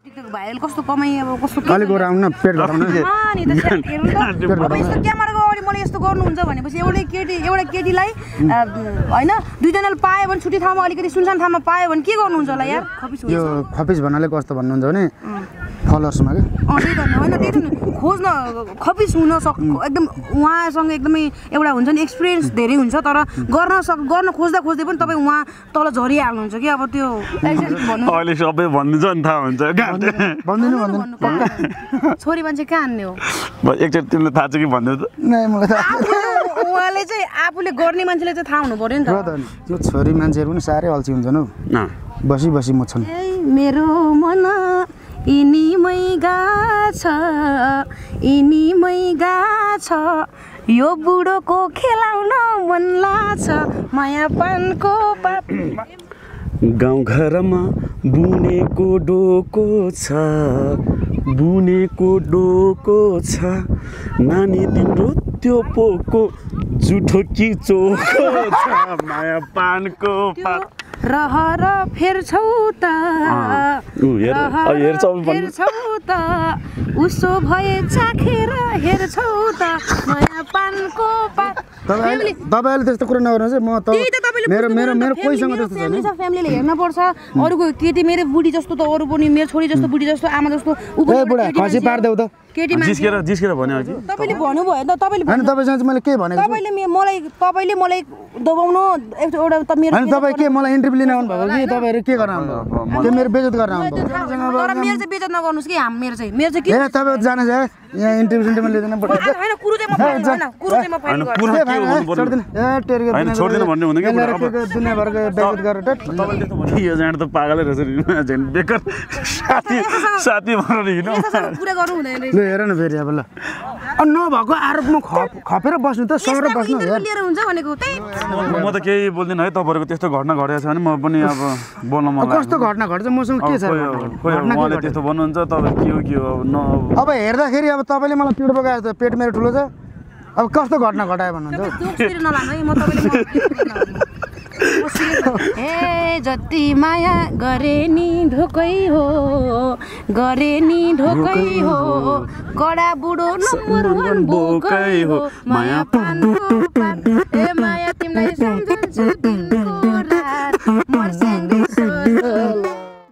TikTok viral कस्तो कमाइ अब कस्तो अलिक गराउन न पेट घटाउन नि त हेर्नु त अब यस्तो क्यामेराको अगाडि मलाई यस्तो गर्नुहुन्छ भनेपछि एउटा केटीलाई हैन दुईजनाले पायो भने छुट्टी ठाउँमा अलिकति सुनसान ठाउँमा पायो भने के गर्नुहुन्छ होला यार खपिस यो खपिस भन्नाले कस्तो भन्नुहुन्छ भने फलोअर्समा के त्यही त हैन त्यही त खोज्न खपिस हुन एकदम उहाँसँग एकदमै एउटा हुन्छ नि एक्सपिरियन्स धेरै हुन्छ तर गर्न खोज्दा खोज्दै पनि तपाईँ उहाँ तल झरिहाल्नुहुन्छ कि अब त्यो भन्नु अहिले सबै भनिदिन्छ नि थाहा हुन्छ भन्दिनु छोरी मान्छे कहाँ हान्ने हो एकचोटि तिमीलाई थाहा छ कि भन्दै त मलाई थाहा उहाँले चाहिँ आफूले गर्ने मान्छेले चाहिँ थाहा हुनु पर्यो नि त त्यो छोरी मान्छेहरू पनि साह्रै अल्छी हुन्छन् हौ बसी बसी मुच्छन् मेरो मन यिनीमै गाछ यो बुढोको खेलाउन मन लाग्छ माया पानको पात गाउँघरमा बुनेको डोको छ नानी तिम्रो त्यो पोको जुठो कि चोको छ माया पानको पात रहर फेर्छौ त उसो भए चाखेर हेर्छौ त नयाँ पानको पात तपाईहरुले त्यस्तो कुरा नगर्नुहोस् है म त मेरो कोहीसँग त्यस्तो छैन फ्यामिलीले हेर्न पर्छ अरूको केटी मेरो बुढी जस्तो त अरू पनि मेरो छोरी जस्तो बुढी जस्तो आमा जस्तो ए बुढा खसी पार्देऊ त केटी जिस्केर भन्यो कि तपाईले भन्नुभयो नि त तपाईले हैन तपाईसँग चाहिँ मैले के भनेको तपाईले मलाई दबाउनु एउटा त मेरो हैन तपाई के मलाई इन्टरभ्यु लिन आउनु भएको कि तपाईहरु के गर्न आउनु भएको के मेरो बेइज्जत गर्न आउनु भएको तर मेरो चाहिँ बेइज्जत नगर्नुस् कि मेरो चाहिँ के ए तपाई जाने छ यहाँ इन्टरभ्यु लिँदैन पड्छ हैन कुरु चाहिँ म फाइन छोड्दिन ए टेरी हैन छोड्दिन भन्ने हुँदैन के दुनिया भरको बेइज्जत गरेर तपाईले त्यस्तो भन्नु यो जान त पागलै रहेछ नि बेकार साथी भनेर हिँड्नु पुरा गर्नु हुँदैन ल हेर न फेरि अब ल नभएको आरोपमा खपेर बस्नु त सर बस्नु लिएर हुन्छ भनेको त्यही म त केही बोल्दिन है तपाईहरुको त्यस्तो घटना घटेको छ भने म पनि अब बोल्न मन लाग्छ कस्तो घटना घट्छ मसँग के छ उहाँले त्यस्तो भन्नुहुन्छ तपाईँ के हो अब हेर्दाखेरि अब तपाईले मलाई पेट बगाएर त पेट मेरो ठुलो छ अब कस्तो घटना घटायो भन्नुहुन्छ ए जति माया गरे नि ढोकै हो कडा बुढो नम्बर 1 बोकै हो माया पानको पात ए माया तिमीलाई सम्झन्छु दिनको रात मर्सेन्दै सोच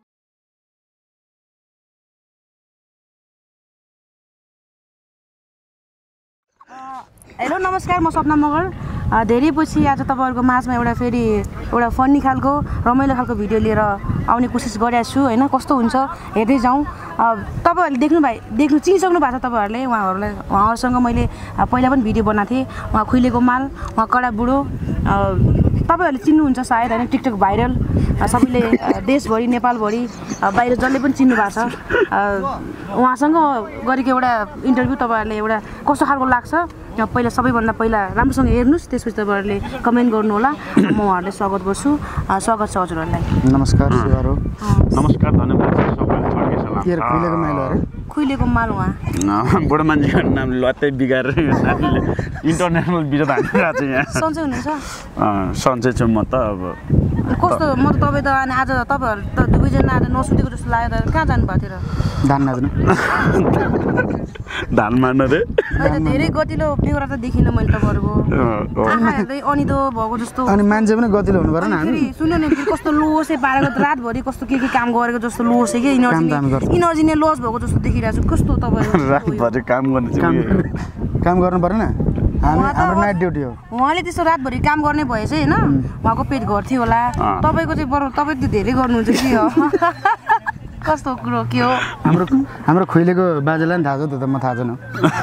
हेलो नमस्कार म सपना मगर धेरै पछि आज तपाईहरुको माझमा एउटा फन्नी खालको रमाइलो खालको भिडियो लिएर आउने कोसिस गरेको छु हैन कस्तो हुन्छ हेर्दै जाउँ तपाईहरुले देख्नु चिनिसक्नु भएको छ तपाईहरुले उहाँहरुसँग मैले पहिला पनि भिडियो बनाएको थिएँ उहाँ खुइलेको माल उहाँ कडा बुढो तपाईहरुले चिन्नुहुन्छ सायद हैन टिकटक भाइरल सबैले देशभरि नेपालभरि बाहिर जसले पनि चिन्नु भएको छ उहाँसँग गरेको एउटा इन्टरभ्यु तपाईहरुले एउटा कस्तो खालको लाग्छ पहिला सबैभन्दा पहिला राम्रोसँग हेर्नुस् त्यसपछि तपाईहरुले कमेन्ट गर्नु होला म उहाँहरुलाई स्वागत गर्छु स्वागत छ हजुरहरुलाई नमस्कार शिवहरु नमस्कार धन्यवाद सबैलाई छड्के सलाम के खुइलेको माल हो रे खुइलेको माल उहाँ बुढो मान्छेको नाम लत्तै बिगारेर यो नानीले इन्टरनेसनल भिडियो हालिरहेको छ यहाँ सन्चै हुनुहुन्छ सन्चै छु म त अब कस्तो म त तपाई त आज तपाईहरु त दुवैजना आज नसुतेको जस्तो लाग्यो त कहाँ जानु भएको थियो र धान नाच्नु धान मार्न रे धेरै गतिलो बेहोरा त देखिन मैले तपाईहरुको आँखा हेर्दै अनिदो भएको जस्तो अनि मान्छे पनि गतिलो हुनु पर्यो नि सुन्नु नि कस्तो लोसे पारेको रातभरि कस्तो के काम गरेको जस्तो लोसे के इनर्जी नै लस भएको जस्तो देखिरहेको छु कस्तो तपाईहरु रातभरि काम गर्नु पर्दैन हाम्रो नाइट ड्युटी हो उहाँले त्यस्तो रातभरि काम गर्ने भएछ हैन उहाँको पेट घट्थ्यो होला तपाईको चाहिँ बरु तपाई त धेरै गर्नुहुन्छ के हो कस्तो कुरो के हो हाम्रो खुइलेको बाजेलाई नि थाहा छ त म थाहा छैन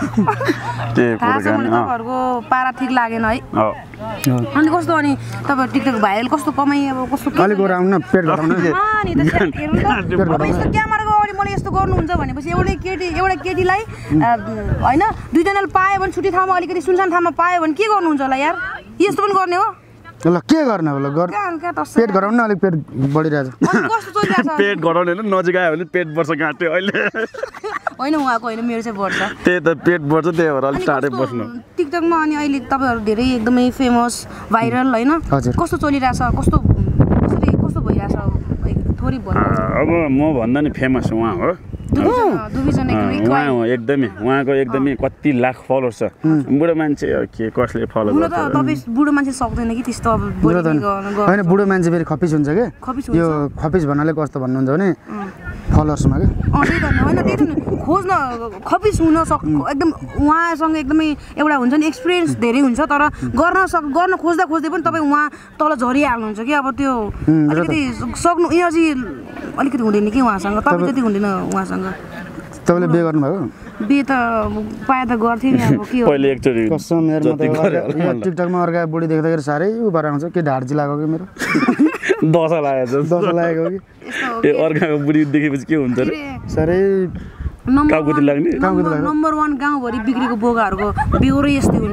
तपाईहरुको पारा ठिक लागेन है अनि कस्तो अनि तपाईहरु टिकटक भाइरल कस्तो कमाइ अब कस्तो अलिक गराउन न पेट घटाउन नि त हेर्नु त अब यस्तो क्यामेराको अगाडि मलाई यस्तो गर्नुहुन्छ भनेपछि एउटा केटीलाई हैन दुईजनाले पायो भने छुट्टी ठाउँमा अलिकति सुनसान ठाउँमा पायो भने के गर्नुहुन्छ होला यार यस्तो पनि गर्ने हो ल के गर्ने होला पेट घटाउन न अलिक पेट बढिरहेछ कस्तो चलिरहेछ पेट घटाउने हैन नजिक आयो भने पेट बढ्छ गाँट्यो अहिले हैन उहाँको हैन मेरो चाहिँ बढ्छ त्यही त पेट बढ्छ त्यही भएर अलि टाढै बस्नु टिकटकमा अनि अहिले तपाईहरु धेरै एकदमै फेमस भाइरल हैन कस्तो चलिरहेछ कस्तो भइरहेछ थोरै भन्नु अब म भन्दा नि फेमस उहाँ हो दुवैजना उहाँ हो एकदमै उहाँको एकदमै कति लाख फलोवर्स छ बुढो मान्छे के कसले फलो हुन त गर्छ तपाईँ बुढो मान्छे सक्दैन कि त्यस्तो अब होइन बुढो मान्छे फेरि खपिस हुन्छ क्या यो खपिस भन्नाले कस्तो भन्नुहुन्छ भने फलोवर्समा क्या त्यही त होइन त्यही त खोज्न खपिस हुन एकदम उहाँसँग एकदमै एउटा हुन्छ नि एक्सपिरियन्स धेरै हुन्छ तर गर्न खोज्दा खोज्दै पनि तपाईँ उहाँ तल झरिहाल्नुहुन्छ कि अब त्यो अलिकति सक्नु एनर्जी अलिकति हुँदैन कि उहाँसँग तपाईँ त्यति हुँदैन उहाँसँग तपाईँले बिहे गर्नुभएको बिहे त पाए त गर्थेँ नि अब के हो पहिले एकचोटि कसम मेरो टिकटकमा अर्का बुढी देख्दाखेरि साह्रै उ भएर आउँछ के ढाड लागेको कि मेरो दशा लागेको छ दशा लागेको कि अर्काको बुढी देखेपछि के हुन्छ रे साह्रै काउकुती लाग्ने नम्बर 1 गाउँभरि बिग्रेको बोगाहरूको बेहोरै यस्तै हुन्छ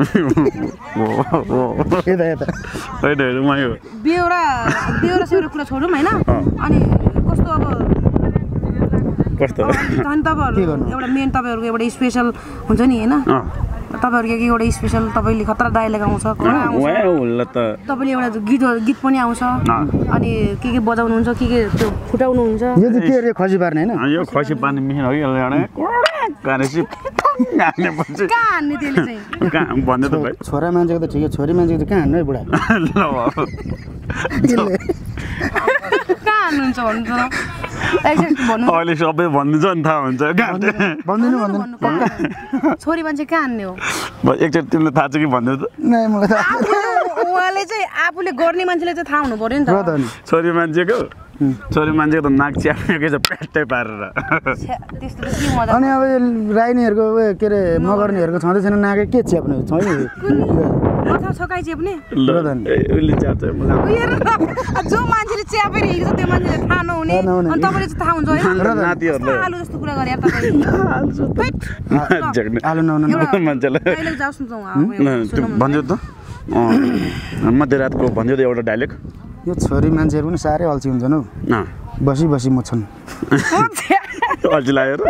यता यता होइन उहाँ हो बेहोरा सेहोरा कुरा छोडौँ होइन अनि कस्तो अब कस्तो अनि तपाईँहरू एउटा मेन तपाईँहरूको एउटा स्पेसल हुन्छ नि होइन तपाईँहरूको एउटा स्पेसल तपाईँले खतरा डायलग आउँछ तपाईँले एउटा गीत पनि आउँछ अनि के बजाउनुहुन्छ के त्यो फुटाउनुहुन्छ यो चाहिँ के अरे खसी पार्ने होइन यो खसी पार्ने मिसिन हो कि कहाँ हान्ने त्यसले चाहिँ भन्दै त भाइ छोरा मान्छेको त ठिकै छोरी मान्छेको त कहाँ हान्नु है बुढा कहाँ हान्नुहुन्छ भन्नु त अहिले सबै भनिदिन्छ नि थाहा हुन्छ भन्दिनु छोरी मान्छे कहाँ हान्ने हो एकचोटि तिमीलाई थाहा छ कि भन्दै त मलाई थाहा उहाँले चाहिँ आफूले गर्ने मान्छेले चाहिँ थाहा हुनु पर्यो नि त छोरी मान्छेको त नाक च्यापेकै छ प्याट्टै पारेर त्यस्तो त के मजा अनि अब यो राईनीहरूको के अरे मगर्नेहरूको छँदै छैन नाकै के च्याप्ने छैन कथा छकाइ च्याप्ने उसले च्याप्छ जो मान्छेले च्यापेर हिँड्छ त्यो मान्छेले थाहा नहुने अनि तपाईँले चाहिँ थाहा हुन्छ नातिहरूलाई आलु जस्तो कुरा गरे तपाईँ आलु नहुनु मान्छेलाई जाओस् न त भन्छु त मध्यरातको भन्छु त एउटा डाइलेक्ट यो छोरी मान्छेहरू पनि साह्रै अल्छी हुन्छन् हौ बसी बसी मुच्छन् अल्छी लागेर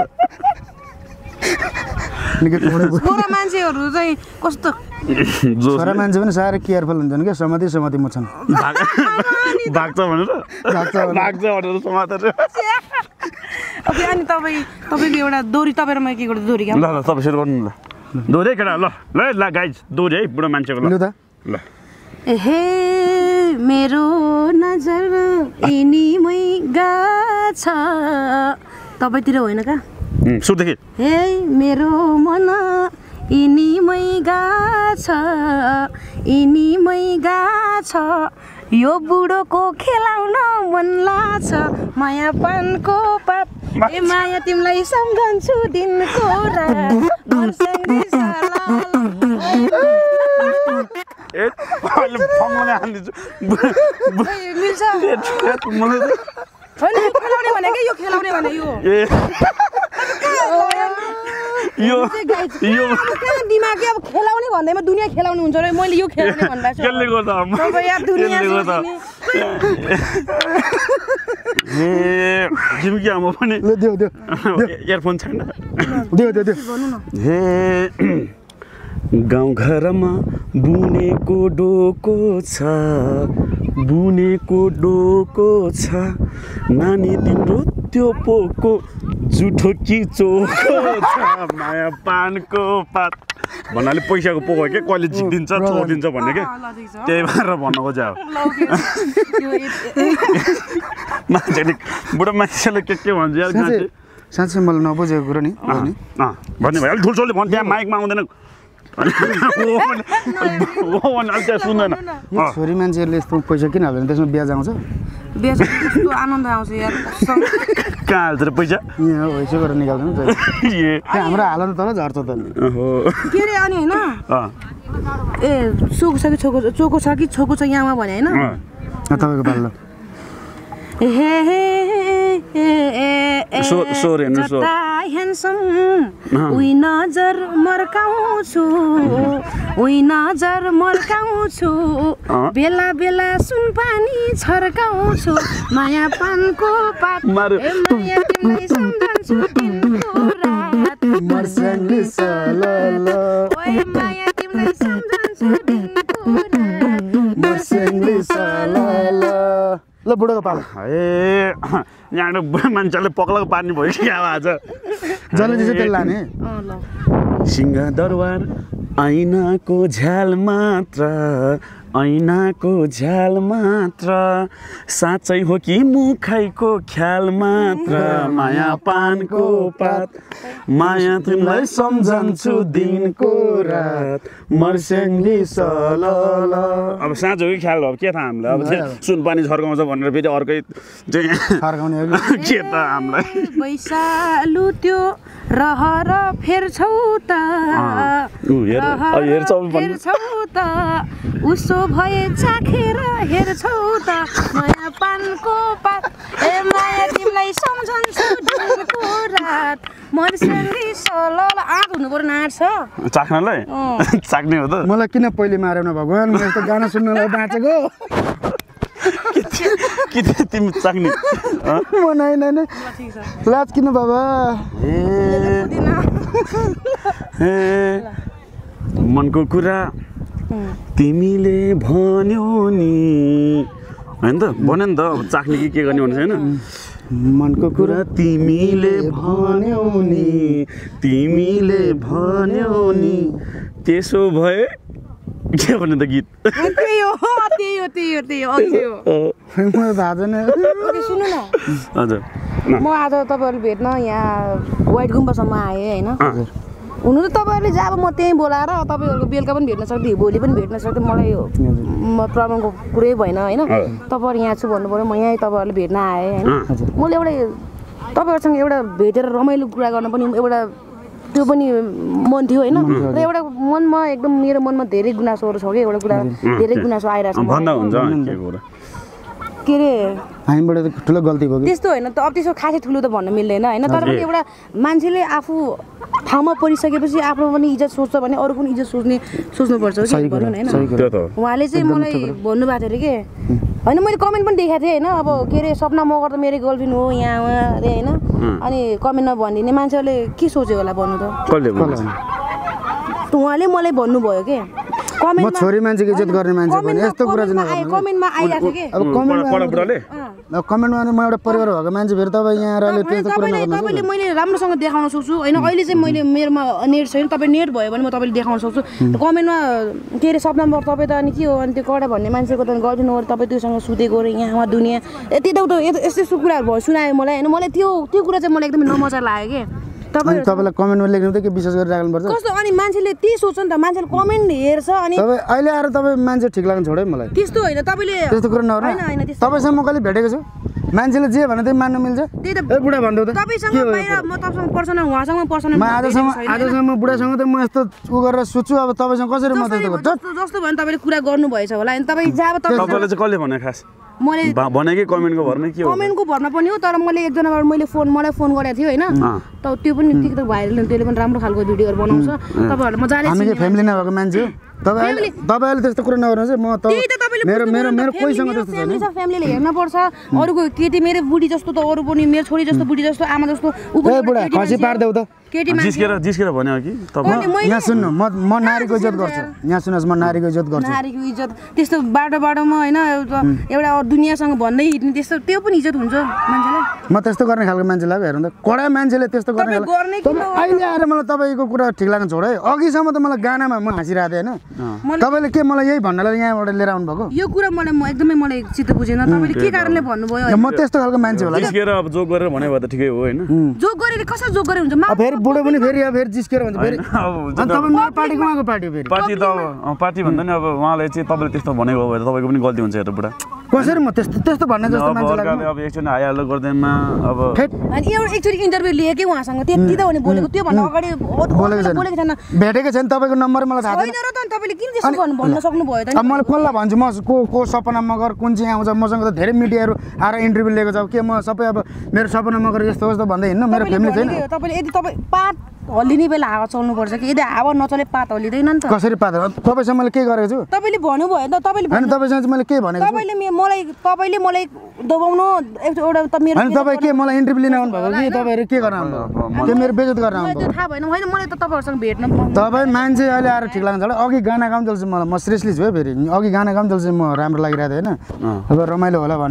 छोरा मान्छेहरू चाहिँ कस्तो छोरा मान्छे पनि साह्रै केयरफुल हुन्छन् क्या समाति मुच्छन् भाग्छ भनेर समातेर अनि तपाईँको एउटा दोरी तपाईँहरूमा के एउटा दोरी ल तपाईँ सुरु गर्नु ल दोहोरै केटा ल गाइज दोहोरी है बुढो मान्छेको ल ल हे मेरो नजर यिनीमै गाछ तपाईँतिर होइन का सुरुदेखि हे मेरो मन यिनीमै गाछ यो बुढोको खेलाउन मन लाग्छ माया पानको पात ए माया तिमीलाई सम्झन्छु दिनको खेलाउने भने यो खेलाउने भने यो दिमागले अब खेलाउने भन्दैमा दुनियाँ खेलाउने हुन्छ र मैले यो खेलाउने भन्दैछु आमा पनि इयरफोन छैन हे गाउँघरमा बुनेको डोको छ नानी तिम्रो त्यो पोको जुठो कि चोको छ माया पानको पात भन्नाले पैसाको पोको के कहिले जित्दिन्छ छोडिदिन्छ भन्ने के त्यही भएर भन्न खोजेको मान्छेले बुढो मान्छेले के भन्छ यार साँच्चै मलाई नबुझेको कुरो नि भन्ने भयो अलिक ठुल्ठुलो भन्छ त्यहाँ माइकमा आउँदैन सुन्दैन छोरी मान्छेहरूले यस्तो पैसा किन हाल्दैन त्यसमा ब्याज आउँछ आनन्द आउँछ यार कहाँ हाल्छ र पैसा यहाँ पैसा गरेर निकाल्दैन हाम्रो हालत तल झर्छ त के अरे अनि होइन ए चोको छ कि छोको छ यहाँमा भने होइन तपाईँको पालो उही नजर मर्काउँछु बेला बेला सुनपानी छर्काउँछु माया पानको पात माया तिमीलाई सम्झन्छु दिनको रात मर्स्याङले सालाला माया तिमीलाई सम्झन्छु दिनको रात मर्स्याङले सालाला ल बुढोको पालो ए यहाँ बुढा मान्छेले पक्लाको पार्ने भयो कि आज जसले दिन्छ त्यसले लाने ल सिंहदरबार ऐनाको झ्याल मात्र ऐनाको झ्याल मात्र साँच्चै हो कि मुखैको ख्याल मात्र माया पानको पात माया तिमीलाई सम्झन्छु दिनको रात मर्स्याङ्गी सल अब साँझ हो कि ख्याल हो के थाहा हामीलाई अब सुनपानी छर्काउँछ भनेर फेरि अर्कै चाहिँ फर्काउने हो के त हामीलाई बैसालु त्यो रहर फेर्छौ त फेर्छौ त उसो भए चाखेर हेर्छौ त माया पानको पात ए माया तिमीलाई सम्झन्छु दिनको रात मर्स्याङ्गी सल आँट हुनु पर्यो नाट छ चाख्नलाई चाख्ने हो त मलाई किन पहिले मारेन भगवान् म यस्तो गाना सुन्नलाई बाँचेको के तिमी चाख्ने म नै नै नै लाज किन बाबा ए मनको कुरा तिमीले भन्यौ नि होइन त भन्यो नि त अब चाख्ने के गर्ने भन्नु छैन मनको कुरा तिमीले भन्यौ नि तिमीले भन्यौ नि त्यसो भए के भन्ने त गीत त्यही हो मलाई थाहा छैन सुन्नु न हजुर म आज तपाईँहरू भेट्न यहाँ वाइट गुम्बासम्म आएँ होइन हुनु त तपाईँहरूले जब म त्यहीँ बोलाएर तपाईँहरूको बेलुका पनि भेट्न सक्थेँ भोलि पनि भेट्न सक्थेँ मलाई प्रब्लमको कुरै भएन होइन तपाईँहरू यहाँ छु भन्नु पऱ्यो म यहीँ तपाईँहरूले भेट्न आएँ होइन मैले एउटा तपाईँहरूसँग एउटा भेटेर रमाइलो कुरा गर्न पनि एउटा त्यो पनि मन थियो होइन र एउटा मनमा एकदम मेरो मनमा धेरै गुनासोहरू छ कि एउटा कुरा धेरै गुनासो आइरहेको छ भन्दा हुन्छ के कुरा के अरे हामीबाट ठुलो गल्ती भयो त्यस्तो होइन त अब त्यसो खासै ठुलो त भन्न मिल्दैन होइन तर पनि एउटा मान्छेले आफू ठाउँमा परिसकेपछि आफ्नो पनि इज्जत सोच्छ भने अरू पनि इज्जत सोच्नुपर्छ भनौँ न होइन उहाँले चाहिँ मलाई भन्नुभएको थियो अरे के होइन मैले कमेन्ट पनि देखाएको थिएँ होइन अब के अरे सपना मगर त मेरो गर्लफ्रेन्ड हो यहाँ उहाँ अरे होइन अनि कमेन्टमा भनिदिने मान्छेहरूले के सोच्यो होला भन्नु त उहाँले मलाई भन्नुभयो के म छोरी मान्छेको इज्जत गर्ने मान्छे भने यस्तो कुरा चाहिँ कमेन्टमा आइरहेको थियो अब कमेन्टमा म एउटा परिवार भएको मान्छे फेरि तपाईँ यहाँ आएर त्यस्तो कुरा नगर्नु तपाईँले मैले राम्रोसँग देखाउन सक्छु होइन अहिले चाहिँ मैले मेरोमा नेट छैन तपाईँ नेट भयो भने म तपाईँले देखाउन सक्छु कमेन्टमा के अरे सपनामा तपाईँ त अनि के हो अनि त्यो कडा भन्ने मान्छेको त गर्दिनु हो तपाईँ त्योसँग सुतेको अरे यहाँ दुनियाँ यता यस्तो यस्तो कुराहरू भयो सुनायो मलाई होइन मलाई त्यो कुरा चाहिँ मलाई एकदमै नमजा लाग्यो कि तपाईँलाई कमेन्टमा लेख्नु त के विश्वास गरेर राख्नुपर्छ कस्तो अनि मान्छेले त्यही सोच्छ नि त मान्छेले कमेन्ट हेर्छ अनि तपाईँ अहिले आएर तपाईँ मान्छे ठिक लाग्नु छोड्यो मलाई त्यस्तो होइन तपाईँले त्यस्तो कुरा नगर्नु तपाईँसँग म कहिले भेटेको छु मान्छेले जे भने त्यही मान्नु मिल्छ त्यही त ए बुढा भन्दै त तपाईँसँग बाहिर म तपाईँसँग पर्सनल उहाँसँग पर्सनल म आजसम्म म बुढासँग त म यस्तो उ गरेर सोच्छु अब तपाईँसँग कसरी म त्यस्तो गर्छु जस्तो भयो तपाईँले कुरा गर्नुभएछ होला अनि तपाईँ जब तपाईँले चाहिँ कसले भने खास मैले भने कि कमेन्टको भरमा के हो कमेन्टको भरमा पनि हो तर मैले एकजनाबाट मैले मलाई फोन गरेको थियो होइन त त्यो पनि टिकटक भाइरल त्यसले पनि राम्रो खालको भिडियोहरू बनाउँछ तपाईँहरू मजाले हामी के फ्यामिली नभएको मान्छे हो तपाईँले त्यस्तो कुरा नगर्नुहोस् है म त मेरो मेरो मेरो कोहीसँग त्यस्तो छैन फ्यामिलीले हेर्न पर्छ अरूको केटी मेरो बुढी जस्तो त अरू पनि मेरो छोरी जस्तो बुढी जस्तो आमा जस्तो बुढा खसी पार्देऊ त केटी जिस्केर भन्यो कि तपाईँ यहाँ सुन्नु म नारीको इज्जत गर्छु यहाँ सुन्नुहोस् म नारीको इज्जत गर्छु नारीको इज्जत त्यस्तो बाटोमा होइन एउटा दुनियाँसँग भन्दै हिँड्ने त्यस्तो त्यो पनि इज्जत हुन्छ मान्छेलाई म त्यस्तो गर्ने खालको मान्छे लाग्यो हेर्नु त कडा मान्छेले त्यस्तो गर्ने अहिले आएर मलाई तपाईँको कुरा ठिक लाग्नु छोड है अघिसम्म त मलाई गानामा म हाँसिरहेको थिएँ होइन तपाईँले के मलाई यही भन्नलाई यहाँबाट लिएर आउनु भएको यो कुरा एकदमै मलाई चित्त बुझेन तपाईँले के कारणले भन्नुभयो म त्यस्तो खालको मान्छे होला जिस्केर अब जोक गरेर भने भए त ठिकै हो होइन जोक गरेर कसरी जोक गरे हुन्छ फेरि बुढो पनि फेरि जिस्केर भन्छ फेरि तपाईँ मेरो पार्टीको उहाँको पार्टी हो फेरि पार्टी त अब पार्टी भन्दा नि अब उहाँले चाहिँ तपाईँले त्यस्तो भनेको भए त तपाईँको पनि गल्ती हुन्छ हेर बुढा कसरी म त्यस्तो भन्ने जस्तो मान्छे लाग्यो अब एकचोटि हाइहाल्दो गर्दैमा अब अनि एउटा एकचोटि इन्टरभ्यू लिएँ कि उहाँसँग त्यति त भने बोलेको त्यो भन्दा अगाडि बोलेको छैन भेटेको छैन तपाईँको नम्बर मलाई थाहा छैन र त तपाईँले किन त्यस्तो भन्न सक्नुभयो त अब मैले कसलाई भन्छु म को सपना मगर कुन चाहिँ आउँछ मसँग त धेरै मिडियाहरू आएर इन्टरभ्यू लिएको छ के म सबै अब मेरो सपना मगर यस्तो यस्तो भन्दै हिँड्नु मेरो फ्यामिली छैन तपाईँले यदि तपाईँ पात हल्लिने बेला हावा चल्नुपर्छ कि यदि हावा नचले पात हल्लिँदैन नि त कसरी पात तपाईँसँग मैले के गरेको छु तपाईँले भन्नुभयो त होइन तपाईँसँग मैले के भनेको छु तपाईँले मलाई दबाउनु एउटा त मेरो होइन तपाईँ के मलाई इन्टरभ्यू लिन आउनु भएको कि तपाईँहरू के गर्न आउनुभयो के मेरो बेइज्जत गर्न आउनुभयो थाहा भएन होइन मलाई त तपाईँहरूसँग भेट्न तपाईँ मान्छे अहिले आएर ठिक लाग्छ होला अघि गाना गाउँ चल्छु मलाई म सिरियसली छु है फेरि अघि गाना गाउँ चल्छु म राम्रो लागिरहेको थियो होइन अब रमाइलो होला भने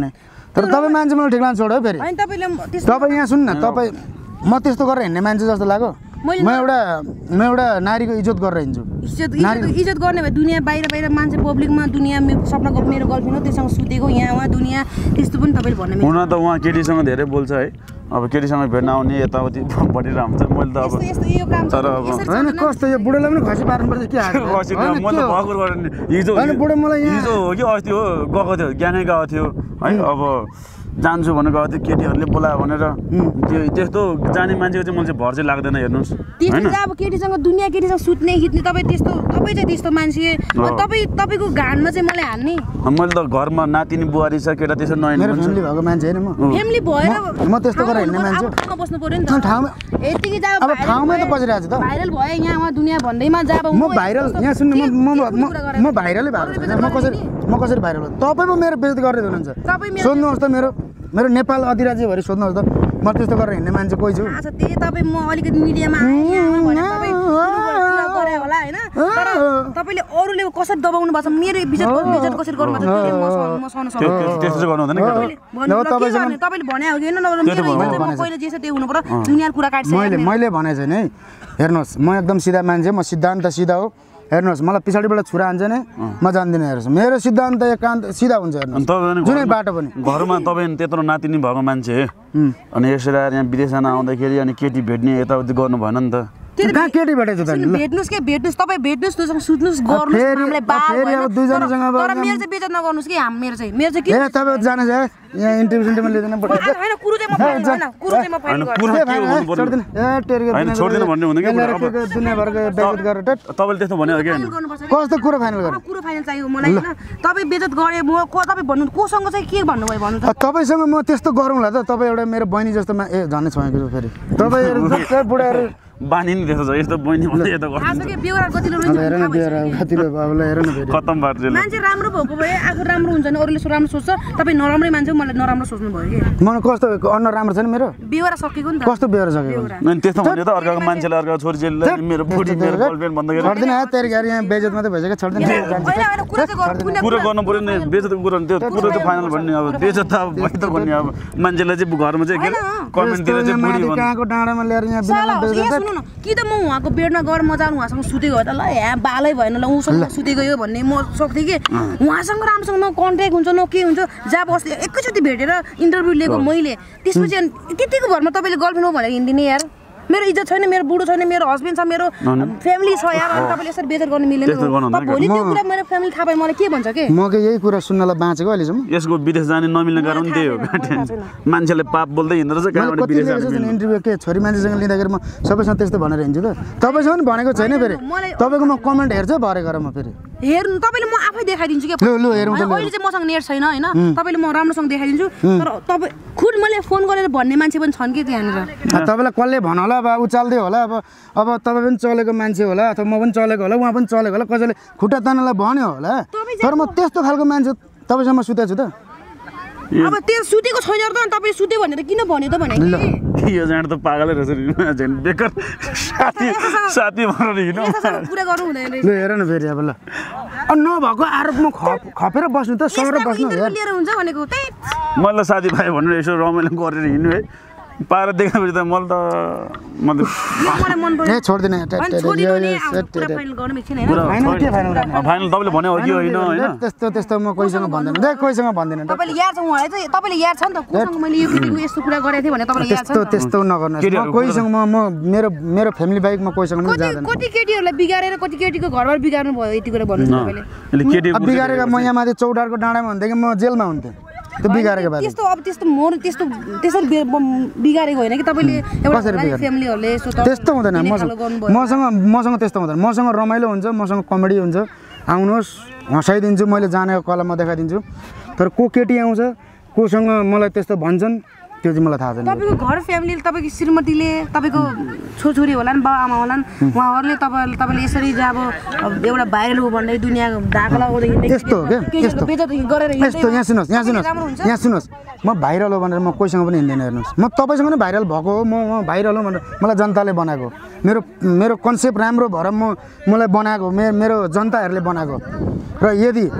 तर तपाईँ मान्छे मलाई ठिक लाग्छ छोड है फेरि होइन तपाईँले तपाईँ यहाँ सुन्नु न तपाईँ म त्यस्तो गरेर हिँड्ने मान्छे जस्तो लाग्यो म एउटा नारीको इज्जत गरेर हिँड्छु इज्जत गर्ने भए दुनियाँ बाहिर मान्छे पब्लिकमा दुनियाँ सपना मेरो गर्लफ्रेन्ड हो त्योसँग सुतेको यहाँ उहाँ दुनियाँ त्यस्तो पनि तपाईँले भन्ने हुन त उहाँ केटीसँग धेरै बोल्छ है अब केटीसँग भेट्न आउने यताउति बढिरहेको हुन्छ मैले त अब तर अब होइन कस्तो यो बुढोलाई पनि खसी पार्नुपर्छ के म त भकुर गरेँ हिजो हो कि अस्ति हो गएको थियो ज्ञानै गएको थियो है अब जान्छु भनेर गएको थियो केटीहरूले बोलायो भनेर त्यो त्यस्तो जाने मान्छेको चाहिँ मलाई चाहिँ भर चाहिँ लाग्दैन हेर्नुहोस् होइन अब केटीसँग दुनियाँ केटीसँग सुत्ने हिँड्ने तपाईँ चाहिँ त्यस्तो मान्छे तपाईँको घानमा चाहिँ मलाई हान्ने मैले त घरमा नातिनी बुहारी छ केटा त्यसो नयाँ मेरो फ्यामिली भएको मान्छे होइन म फ्यामिली भएर म त्यस्तो गरेर हिँड्ने मान्छे बस्नु पर्यो नि त ठाउँमा यतिकै जब अब ठाउँमै त बसिरहेको छु त भाइरल भयो यहाँ उहाँ दुनियाँ भन्दैमा जब म भाइरल यहाँ सुन्नु म भाइरलै भएको छैन म कसरी भाइरल हो तपाईँ पो मेरो बेइज्जती गरेर हुनुहुन्छ सोध्नुहोस् त मेरो नेपाल अधिराज्यभरि सोध्नुहोस् त म त्यस्तो गरेर हिँड्ने मान्छे कोही छु त्यही तपाईँ म अलिकति मिडियामा गरे होला होइन तर तपाईँले अरूले कसरी दबाउनु भएको छ मेरो बेइज्जत कसरी गर्नु भएको छ म सहन सक्दिनँ तपाईँले भने हो कि होइन पहिला जे छ त्यो हुनु पर्यो दुनियाँ कुरा काट्छ मैले भने छैन है हेर्नुहोस् म एकदम सिधा मान्छे म सिद्धान्त सिधा हो हेर्नुहोस् मलाई पछाडिबाट छुरा हान्छ नि म जान्दिनँ हेर्नुहोस् मेरो सिद्धान्त एकान्त सिधा हुन्छ हेर्नुहोस् जुनै बाटो पनि घरमा तपाईँ त्यत्रो नातिनी भएको मान्छे अनि यसरी आएर यहाँ विदेश जान आउँदाखेरि अनि केटी भेट्ने यताउति गर्नु भएन नि त कहाँ केटी भेटेको छ भेट्नुहोस् तपाईँ भेट्नुहोस् त्योसँग सुत्नुहोस् गर्नुहोस् हामीलाई तर मेरो चाहिँ बेइज्जत नगर्नुहोस् कि मेरो चाहिँ के तपाईँ जानु छ यहाँ इन्टरभ्यू लिँदैन होइन कुरो चाहिँ म फाइन होइन कुरो चाहिँ म फाइन तपाईँले त्यस्तो भन्यो कि कस्तो कुरो फाइनल गर्नु कुरो फाइनल चाहियो मलाई होइन तपाईँ बेइज्जत गरे म तपाईँ भन्नु कोसँग चाहिँ के भन्नुभयो भन्नु त तपाईँसँग म त्यस्तो गरौँला त तपाईँ एउटा मेरो बहिनी जस्तो झन् छोएको छु फेरि तपाईँ बुढाहरू बानी नि त्यस्तो छ यस्तो बहिनी भन्दै यता खत्तम पार्छ मान्छे राम्रो भएको भए आफू राम्रो हुन्छ नि अरूले राम्रो सोच्छ तपाईँ नराम्रै मान्छे मलाई नराम्रो सोच्नु भयो कि मलाई कस्तो अनुहार राम्रो छैन मेरो बेहोरा सकेको नि त कस्तो बेहोरा सकेको त्यस्तो भन्यो त अर्काको मान्छेले अर्काको छोरीचेलीले मेरो बुढी मेरो गर्लफ्रेन्ड भन्दाखेरि छोड्दिन तेरो गाडी यहाँ बेइज्जत मात्रै भइसक्यो छोड्दिन कुरा गर्नु पर्यो नि बेइज्जतको कुरा त्यो कुरो चाहिँ फाइनल भन्ने अब बेइज्जत त अब भयो त भन्ने अब मान्छेलाई चाहिँ घरमा चाहिँ के कमेन्टतिर चाहिँ बुढी भन्नु कहाँको डाँडामा ल्याएर यहाँ बिना बेइज्जत कि त म उहाँको बेडमा गएर मजाले उहाँसँग सुतेको हो त ल यहाँ बालै भएन ल उसँग सुतेको यो भन्ने म सक्थेँ कि उहाँसँग राम्रोसँग न कन्ट्याक्ट हुन्छ न के हुन्छ जहाँ बस्दै एकैचोटि भेटेर इन्टरभ्यू लिएको मैले त्यसपछि त्यतिको भरमा तपाईँले गर्लफ्रेन्ड हो भनेर हिँड्दिने यार मेरो इज्जत छैन मेरो बुढो छैन मेरो हस्बेन्ड छ मेरो फ्यामिली छ यार अनि तपाईँले यसरी बेइज्जत गर्न मिलेन भोलि त्यो कुरा मेरो फ्यामिली थाहा पाए मलाई के भन्छ के म के यही कुरा सुन्नलाई बाँचेको अहिलेसम्म यसको विदेश जाने नमिल्ने कारण त्यही हो मान्छेले पाप बोल्दै हिँड्दो रहेछ कहाँबाट विदेश जाने इन्टरभ्यू के छोरी मान्छेसँग लिँदाखेरि म सबैसँग त्यस्तो भनेर हिँड्छु त तपाईँसँग पनि भनेको छैन फेरि तपाईँको म कमेन्ट हेर्छु भरे गरेर म फेरि हेर्नु तपाईँले म आफै देखाइदिन्छु कि अहिले चाहिँ मसँग नेट छैन होइन तपाईँले म राम्रोसँग देखाइदिन्छु तर तपाईँ खुद मैले फोन गरेर भन्ने मान्छे पनि छन् कि त्यहाँनिर तपाईँलाई कसले भन होला अब उचाल्दै होला अब तपाईँ पनि चलेको मान्छे होला अथवा म पनि चलेको होला उहाँ पनि चलेको होला कसैले खुट्टा तान्नलाई भन्यो होला तर म त्यस्तो खालको मान्छे तपाईँसँग सुतेको छु त अब त्यो सुतेको छैन त तपाईँ सुत्यो भनेर किन भन्यो त भने यो जाँड त पागलै रहेछ बेकार साथी भनेर हिँड्नु कुरा गर्नु हुँदैन ल हेर न फेरि अब ल नभएको आरोपमा खपेर बस्नु त सर बस्नु लिएर हुन्छ भनेको त्यही मलाई साथीभाइ भनेर यसो रमाइलो गरेर हिँड्नु है पारा देख्दाखेरि त मैले त छोड्दिन फाइनल तपाईँले भन्यो हो कि होइन त्यस्तो म कोहीसँग भन्दैन तपाईँले याद छ उहाँलाई चाहिँ तपाईँले याद छ नि त कोसँग मैले यो केटीको यस्तो कुरा गरेको थिएँ भने तपाईँले याद छ त्यस्तो नगर्नु कोहीसँग म मेरो फ्यामिली बाइक म कोहीसँग पनि जाँदैन कति केटीहरूलाई बिगारेर कति केटीको घरबाट बिगार्नु भयो यति कुरा भन्नु तपाईँले बिगारेको म यहाँ माथि चौडारको डाँडामा हुन्थेँ कि म जेलमा हुन्थेँ त्यो बिगारेको बारे त्यस्तो अब त्यसरी बिगारेको होइन कि तपाईँले एउटा फ्यामिलीहरूले त्यस्तो हुँदैन मसँग त्यस्तो हुँदैन मसँग रमाइलो हुन्छ मसँग कमेडी हुन्छ आउनुहोस् हँसाइदिन्छु मैले जानेको कला म देखाइदिन्छु तर को केटी आउँछ कोसँग मलाई त्यस्तो भन्छन् त्यो चाहिँ मलाई थाहा छैन तपाईँको घर फ्यामिलीले तपाईँको श्रीमतीले तपाईँको छोरछोरी होला नि बाउ आमा होला नि उहाँहरूले तपाईँले यसरी अब एउटा भाइरल हो भन्दै दुनियाँ ढाका लगाउँदै त्यस्तो हो क्या त्यस्तो यहाँ सुन्नुहोस् म भाइरल हो भनेर म कोहीसँग पनि हिँड्दैन हेर्नुहोस् म तपाईँसँग पनि भाइरल भएको हो म भाइरल हो भनेर मलाई जनताले बनाएको मेरो कन्सेप्ट राम्रो भएर मलाई बनाएको मेरो जनताहरूले बनाएको र यदि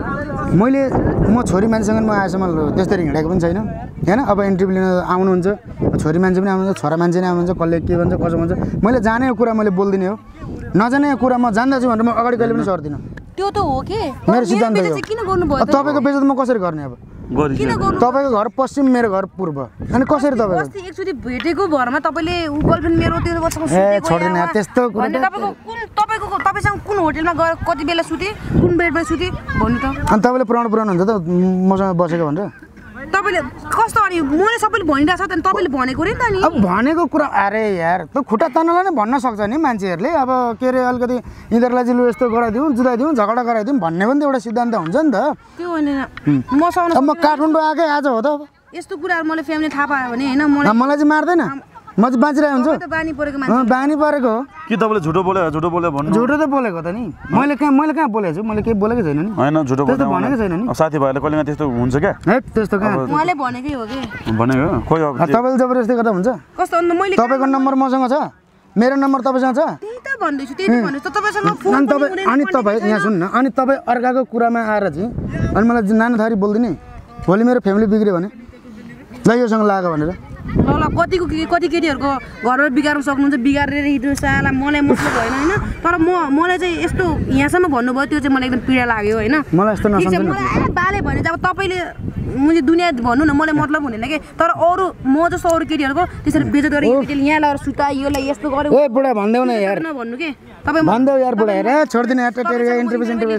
मैले म छोरी मान्छेसँग म आएसम्म त्यस्तरी हिँडेको पनि छैन होइन अब इन्टरभ्यू लिन आउनुहुन्छ छोरी मान्छे पनि आउनुहुन्छ छोरा मान्छे पनि आउनुहुन्छ कसले के भन्छ कसो भन्छ मैले जानेको कुरा मैले बोल्दिनँ हो नजानेको कुरा म जान्दछु भनेर म अगाडि कहिले पनि सर्दिनँ त्यो त हो के मेरो सिद्धान्त हो किन गर्नुभयो तपाईँको बेइज्जत म कसरी गर्ने अब तपाईँको घर पश्चिम मेरो घर पूर्व अनि कसरी तपाईँको अस्ति एकचोटि भेटेको भरमा तपाईँले गर्लफ्रेन्ड मेरो त्यो वर्षको छोड्दैन यार त्यस्तो तपाईँसँग कुन होटेलमा गएर कति बेला सुते कुन बेडमा सुते भन्नु त अनि तपाईँले पुरानो हुन्छ त मसँग बसेको भनेर तपाईँले कस्तो अनि मैले सबैले भनिरहेको छ त तपाईँले भनेको रे नि त नि अब भनेको कुरा अरे यार त खुट्टा तान्नलाई नै भन्न सक्छ नि मान्छेहरूले अब के अरे अलिकति यिनीहरूलाई चाहिँ लु यस्तो गराइदिउँ जुदाइदिउँ झगडा गराइदिउँ भन्ने पनि त एउटा सिद्धान्त हुन्छ नि त त्यो होइन मसँग अब म काठमाडौँ आएकै आज हो त अब यस्तो कुराहरू मैले फ्यामिली थाहा पायो भने होइन मलाई चाहिँ मार्दैन म चाहिँ बाँचिरहेको हुन्छु बानी परेको मान्छे बानी परेको हो कि तपाईँले झुटो बोले भन्नु झुटो त बोलेको त नि मैले कहाँ बोलेको छु मैले केही बोलेकै छैन नि होइन झुटो त्यस्तो भनेको छैन नि साथीभाइले कहिले त्यस्तो हुन्छ क्या है त्यस्तो कहाँ उहाँले भनेकै हो कि भनेको खोइ अब तपाईँले जबरजस्ती गर्दा हुन्छ कस्तो अन्त मैले तपाईँको नम्बर मसँग छ मेरो नम्बर तपाईँसँग छ त्यही त भन्दैछु त्यही त भन्दैछु तपाईँसँग फोन अनि तपाईँ अनि तपाईँ यहाँ सुन्नु अनि तपाईँ अर्काको कुरामा आएर चाहिँ अनि मलाई नाना थरी बोलिदिने भोलि मेरो फ्यामिली बिग्रियो भने ल योसँग लाग्यो भनेर ल कति केटीहरूको घरबाट बिगार्नु सक्नुहुन्छ बिगारेर हिँड्नु साला मलाई मतलब होइन होइन तर मलाई चाहिँ यस्तो यहाँसम्म भन्नुभयो त्यो चाहिँ मलाई एकदम पीडा लाग्यो होइन मलाई यस्तो नसम्झनु मलाई बाले भने चाहिँ अब तपाईँले मुझे दुनियाँ भन्नु न मलाई मतलब हुँदैन कि तर अरू म जस्तो अरू केटीहरूको त्यसरी बेइज्जत गरेर केटीले यहाँ लगाएर सुता योलाई यस्तो गर्यो ए बुढा भन्देऊ न यार भन्नु के तपाईँ भन्देऊ यार बुढा हेर छोड्दिनु इन्टरभ्यू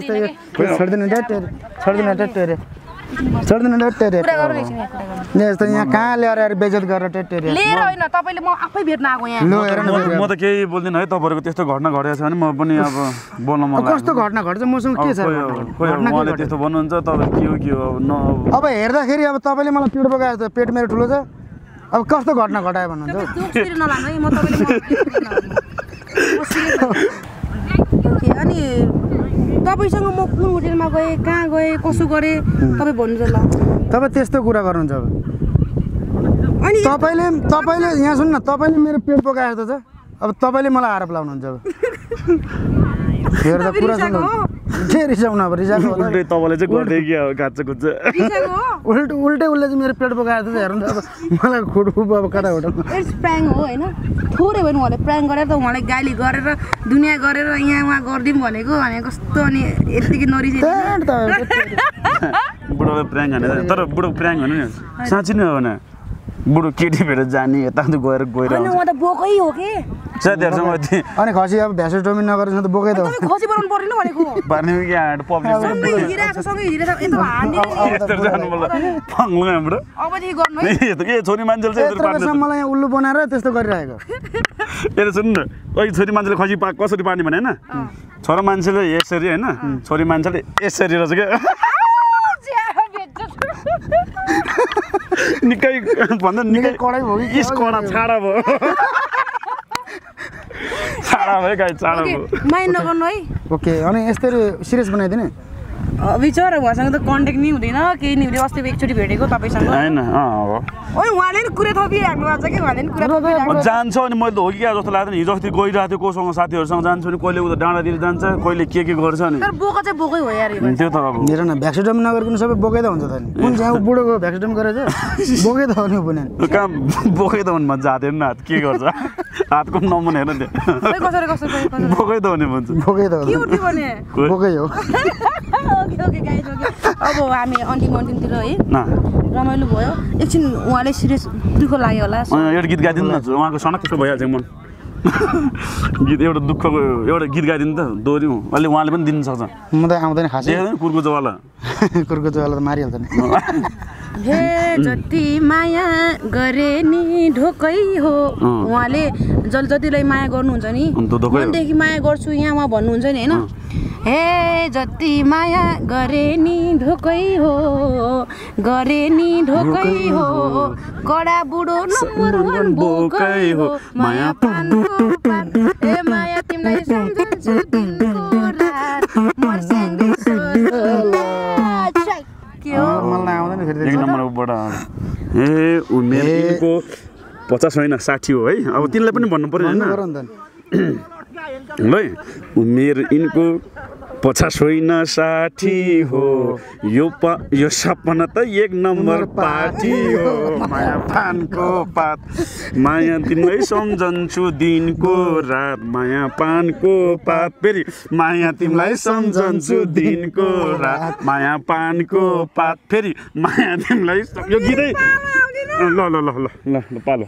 छोड्दिनु यस्तो यहाँ कहाँ ल्याएर बेइज्जत गरेर टेटेर लिएर होइन तपाईँले म आफै भेट्न आएको यहाँ लो हेर न म त केही बोल्दिनँ है तपाईँहरूको त्यस्तो घटना घटेको छ भने म पनि अब बोल्न मन कस्तो घटना घट्छ मसँग के छ उहाँले त्यस्तो भन्नुहुन्छ तपाईँ के हो अब हेर्दाखेरि अब तपाईँले मलाई पिड बोकाएको छ पेट मेरो ठुलो छ अब कस्तो घटना घटायो भन्नुहुन्छ नलानु है म तपाईँले अनि तपाईँसँग म कुन होटेलमा गएँ कहाँ गएँ कसो गरेँ तपाईँ भन्नुहुन्छ ल तपाईँ त्यस्तो कुरा गर्नुहुन्छ अब अनि तपाईँले यहाँ सुन्नु न तपाईँले मेरो पेट बोकाएको त छ अब तपाईँले मलाई आरोप लाउनुहुन्छ अब हेर्दा पुरा के रिसाउनु अब रिसाएको उल्टै तपाईँले चाहिँ गर्दै कि गाच्छ गुच्छ उल्टै उसले चाहिँ मेरो पेट बोकाएको त हेर्नु अब मलाई खुट्बु अब कता होटल इट्स प्राङ हो होइन थोरै भयो उहाँले प्राङ गरेर त उहाँलाई गाली गरेर दुनियाँ गरेर यहाँ उहाँ गरिदिउँ भनेको कस्तो अनि यतिकै नरिसाइ बुढोले प्राङ हाने तर बुढो प्राङ हानु नि साँच्ची नै हो भने बुढो केटी भेटेर जाने यता गएर उहाँ त बोकै हो कि साथीहरूसँग अनि खसी अब भ्यासो डोमिन नगरेर त बोकै त हो खसी बनाउनु परेन भनेको पार्ने कि पब्लिक छोरी मान्छेले चाहिँ मलाई यहाँ उल्लु बनाएर त्यस्तो गरिरहेको यता सुन्नु न ओइ छोरी मान्छेले खसी कसरी पार्ने भने होइन छोरा मान्छेले यसरी होइन छोरी मान्छेले यसरी रहेछ क्या निकै भन्दा निकै कडाइ भयो कि कडा छाडा भयो छाडा भयो गाई छाडा भयो माइन्ड नगर्नु है ओके अनि यस्तरी सिरियस बनाइदिने बिचरा उहाँसँग त कन्ट्याक्ट नि हुँदैन केही नि हुँदैन अस्ति एकचोटि भेटेको तपाईँसँग होइन ओइ उहाँले नि कुरा थपिराख्नु भएको छ कि उहाँले नि कुरा थपिराख्नु जान्छ अनि मैले त हो कि क्या जस्तो लाग्दैन हिजो अस्ति गइरहेको थियो कोसँग साथीहरूसँग जान्छु नि कहिले उता डाँडातिर जान्छ कहिले के गर्छ नि तर बोका चाहिँ बोकै हो यार त्यो त अब हेर न भ्याक्सिडम नगरिकन सबै बोकै त हुन्छ त नि कुन चाहिँ बुढोको भ्याक्सिडम गरेछ बोकै त हो नि पनि कहाँ बोकै त हुन् भन्छ हात हेर्नु हात के गर्छ हातको नमुना हेर्न त्यो बोकै त हुने भन्छ बोकै त हो के उठ्यो भने बोकै हो ओके गाइस ओके अब हामी अन्तिमतिर है रमाइलो भयो एकछिन उहाँले सिरियस दुःख लाग्यो होला एउटा गीत गाइदिनु न उहाँको सनक त्यस्तो भइहाल्छ मन गीत एउटा दुःखको एउटा गीत गाइदिनु त दोहोऱ्यौँ अलि उहाँले पनि दिनु सक्छ म त आउँदैन खासै कुर्कुचोवाला कुर्कुचोवाला त मारिहाल्छ नि हे जति माया गरे नि ढोकै हो उहाँले जतिलाई माया गर्नुहुन्छ नि मनदेखि माया गर्छु यहाँ उहाँ भन्नुहुन्छ नि होइन हे जति माया गरे नि ढोकै हो गरे नि ढोकै हो कडा बुढो नम्बर 1 बोकै हो माया पानको पात हे माया तिमीलाई सम्झन्छु दिनको रात मर्सेन्दै के हो मलाई आउँदैन फेरि एक नम्बरबाट ए उमेरको 50 होइन 60 हो है अब तिनलाई पनि भन्नु पर्यो हैन ल उमेर इनको 50 होइन 60 हो यो सपना त 1 नम्बर पार्टी हो माया पानको पात माया तिमीलाई सम्झन्छु दिनको रात माया पानको पात फेरि माया तिमीलाई सम्झन्छु दिनको रात माया पानको पात फेरि माया तिमीलाई यो गीतै ल ल ल ल ल ल पालो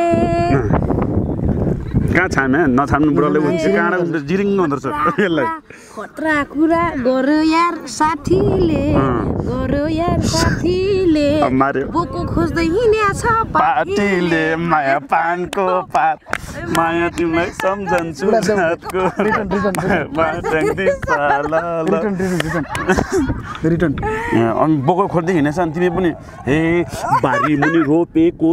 कहाँ छामे नछाम्नु बुढाले हुन्छ काँडा जिरिङ हुँदो रहेछ यसलाई खतरा कुरा गर्यो यार साथीले गर्यो यार साथीले बोको खोज्दै हिँडेछ पार्टीले माया पानको पात माया तिमीलाई सम्झन्छु रातको रिटर्न अनि बोको खोज्दै हिँडेछ अनि तिमी पनि हे बारी मुनि रोपेको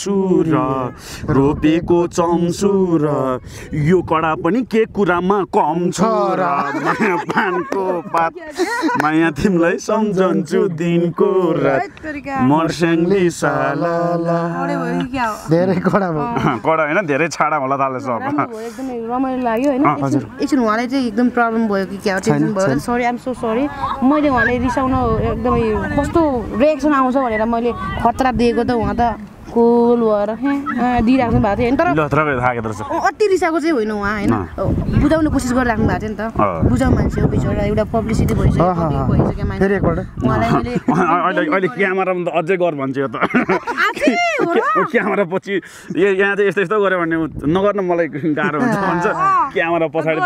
चम्सु र यो कडा पनि के कुरामा कम छ र माया पानको पात माया तिमीलाई सम्झन्छु दिनको रात मर्स्याङली साला धेरै कडा भयो कडा होइन धेरै छाडा होला ताले सब एकदमै रमाइलो लाग्यो हैन एकछिन उहाँलाई चाहिँ एकदम प्रब्लम भयो कि क्या टेन्सन भयो sorry I am so sorry मैले उहाँलाई रिसाउन एकदमै कस्तो रिएक्सन आउँछ भनेर मैले खतरा दिएको त उहाँ त कुल भएर दिइराख्नु भएको थियो तर अति रिसाएको चाहिँ होइन उहाँ होइन बुझाउने कोसिस गरिराख्नु भएको थियो नि त बुझाउ मान्छे हो बिचरा एउटा पब्लिसिटी भइसक्यो मान्छे अहिले क्यामेरामा त अझै गर भन्छ यो त क्यामेरा पछि यहाँ चाहिँ यस्तो यस्तो गऱ्यो भने नगर्न मलाई गाह्रो हुन्छ भन्छ क्यामेरा पछाडि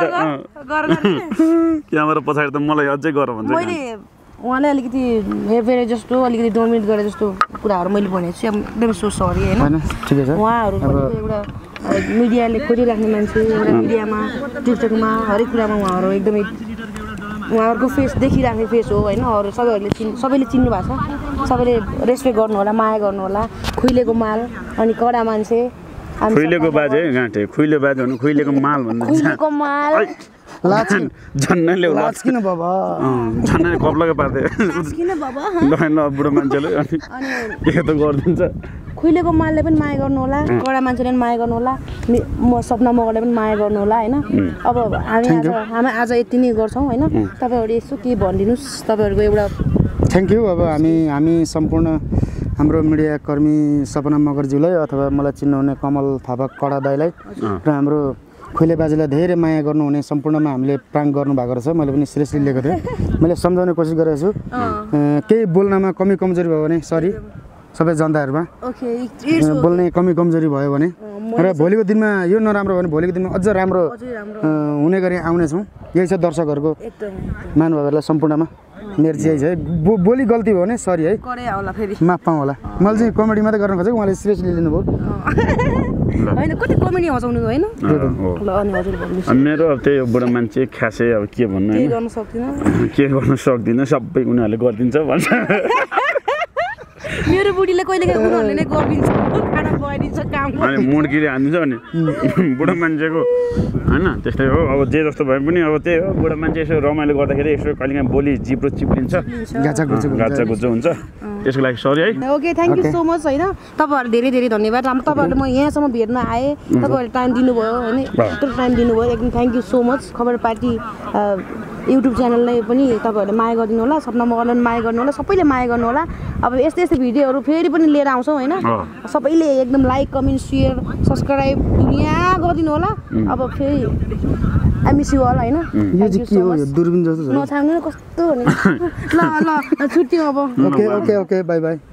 त मलाई अझै गर भन्छ उहाँले अलिकति हेरफेर जस्तो अलिकति डोमिनेट गरे जस्तो कुराहरू मैले भनेको छु एकदम सो सरी होइन उहाँहरू एउटा मिडियाले खोजिराख्ने मान्छे एउटा मिडियामा टिकटकमा हरेक कुरामा उहाँहरू एकदमै उहाँहरूको फेस देखिराख्ने फेस हो होइन अरू सबैले चिन्नु भएको छ सबैले रेस्पेक्ट गर्नु होला माया गर्नु होला खुइलेको माल अनि कडा मान्छे खुइलेको बाजे गाँटे खुइले बाजे भन्नु खुइलेको माल भन्नु खुइलेको माल झन्नैले किन बाबा झन्नैले कप्लकै पार्दै ल बुढो मान्छेले अनि के त गरिदिन्छ खुइलेको मालले पनि माया गर्नु होला कडा मान्छेले पनि माया गर्नु होला म सपना मगरले पनि माया गर्नु होला होइन अब हामी आज यति नै गर्छौँ होइन तपाईँहरू यसो के भनिदिनुहोस् तपाईँहरूको एउटा थ्याङ्क यू अब हामी सम्पूर्ण हाम्रो मिडियाकर्मी सपना मगरज्यूलाई अथवा मलाई चिन्नुहुने कमल थापा कडा दाईलाई र हाम्रो खुइले बाजेलाई धेरै माया गर्नुहुने सम्पूर्णमा हामीले प्राङ्क गर्नुभएको रहेछ मैले पनि सिरियसली लिएको थिएँ मैले सम्झाउने कोसिस गरेको छु केही बोल्नमा कमी कमजोरी भयो भने सरी सबै जनताहरूमा बोल्ने कमी कमजोरी भयो भने र भोलिको दिनमा यो नराम्रो भयो भने भोलिको दिनमा अझ राम्रो हुने गरी आउनेछौँ यही छ दर्शकहरूको महानुभावहरूलाई सम्पूर्णमा मेरो चाहिँ है बोली गल्ती भयो भने सरी है माफ पाऊँ होला मैले चाहिँ कमेडी मात्रै गर्न खोजेको उहाँले सिरियसली लिनुभयो होइन कति कमेडी हँसाउनु होइन मेरो अब त्यही बुढो मान्छे खासै अब के भन्नु के गर्न सक्दिनँ सबै उनीहरूले गरिदिन्छ भन्छ मेरो बुढीले कहिले उनीहरूले नै गरिदिन्छ खाना बनाइदिन्छ काम अनि मुड्किले हानिदिन्छ अनि बुढो मान्छेको होइन त्यस्तै हो अब जे जस्तो भए पनि अब त्यही हो बुढो मान्छे यसो रमाइलो गर्दाखेरि यसो कहिलेकाहीँ बोली जिब्रो चिप्लिन्छ गाचा गुच्चो हुन्छ त्यसको लागि सरी है okay thank you so much होइन तपाईँहरू धेरै धेरै धन्यवाद तपाईँहरूले म यहाँसम्म भेट्न आएँ तपाईँहरूले टाइम दिनुभयो होइन यत्रो टाइम दिनुभयो एकदम thank you so much Khabar Party YouTube च्यानललाई पनि तपाईँहरूले माया गरिदिनु होला सपना मगरलाई पनि माया गर्नु होला सबैले माया गर्नु होला अब यस्तै यस्तै भिडियोहरू फेरि पनि लिएर आउँछौँ होइन सबैले एकदम लाइक कमेन्ट सेयर सब्सक्राइब दुनियाँ गरिदिनु होला अब फेरि आई मिस यु अल होइन दूरबीन जस्तो नछाड्नु कस्तो भने ल छुट्टी अब ओके बाई बाई